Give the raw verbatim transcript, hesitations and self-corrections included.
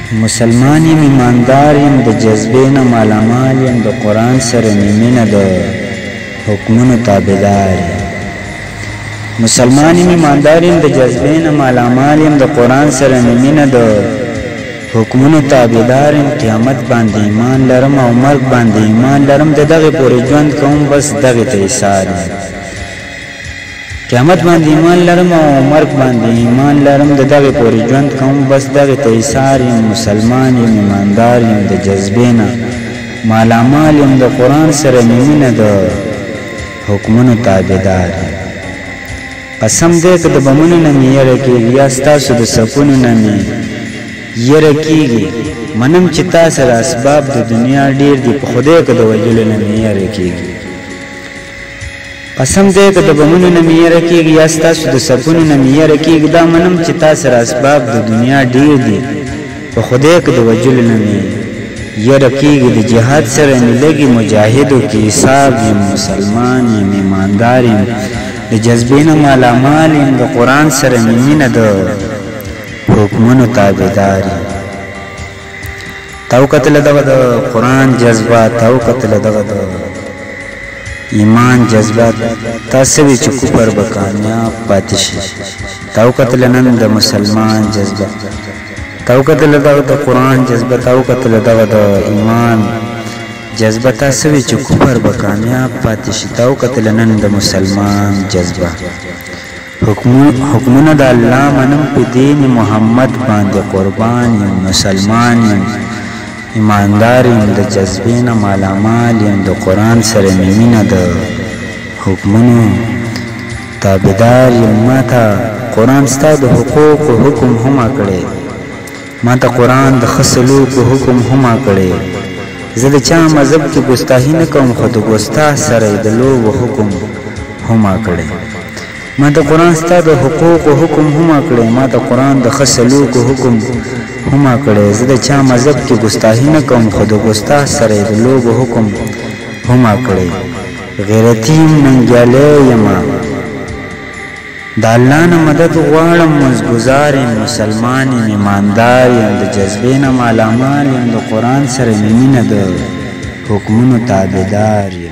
مسلمان یم ایماندار یم د جذبې نه مالامال یم د قرآن سره مې مینه د حکمونو تابعدار یم مسلمان یم ایماندار یم د جذبې نه مالامال یم د قرآن سره مې مینه د حکمونو تابعدار یم قیامت باندې ایمان لرم او مرګ باندې ایمان لرم د دغې پورې ژوند کوم بس دغې ته ایثار یم قیامت باندې ایمان لرم او مرګ باندې ایمان لرم د دغې پورې ژوند کوم بس دغې ته ایثار یم مسلمان یم ایماندار یم د جذبې نه مالامال یم د قرآن سره مې مینه د حکمونو تابعدار یم قسم دی که د بمونو نه مې یره کېږي یا ستاسو د سپونو نه مې یره کېږي منم چې تا سره اسباب د دنیا ډېر دي په خدای که د وجلو نه مې یره کېږي قسم دی که د بمونو نه مې یره کېږي یا ستاسو د سپونو نه مې یره کېږي دا منم چې تا سره اسباب د دنیا ډېر دي په خدای که د وجلو نه مې یره کېږي د جهاد سره مې لږې مجاهدو کې حساب یم مسلمان یم ایماندار یم د جذبې نه مالامال یم د قرآن سره مې مینه د حکمونو تابعدار یم تا وکتله دغه د قرآن جذبه تا وکتله دغه د ایمان جذبه تا سوي چې کفر به کامیاب پاتې شي تا وکتله نن د مسلمان جذبه تا وکتله دغه د قرآن جذبه تا وکتله دغه د ایمان جذبه تا سوي چې کفر به کامیاب پاتې شي تا وکتله نن د مسلمان جذبه حکمونه د الله منم په دین محمد باندې قربان یم مسلمان یم ایماندار یم د جذبې نه مالامال یم د قرآن سره مې مینه د حکمونو تابعدار یم ما ته قرآن ستا د حقوقو حکم هم کړی ما ته قرآن د ښه سلوکو حکم هم کړی زه د چا مذهب کې ګستاهي نه کوم خو د ګستاه سره د لوبو حکم هم کړی ما ته قرآن ستا د حقوقو حکم هم کړی ما ته قرآن د ښه سلوکو حکم هم کړی زه د چا مذهب کې ګستاهي نه کوم خو د ګستاه سره د لوبو حکم هم کړی غیرتي یم ننګیالی یمه د الله نه مدد غواړم مزګزار یم مسلمان یم ایماندار یم د جذبې نه مالامال یم د قرآن سره مې مینه د حکمونو تابعدار یم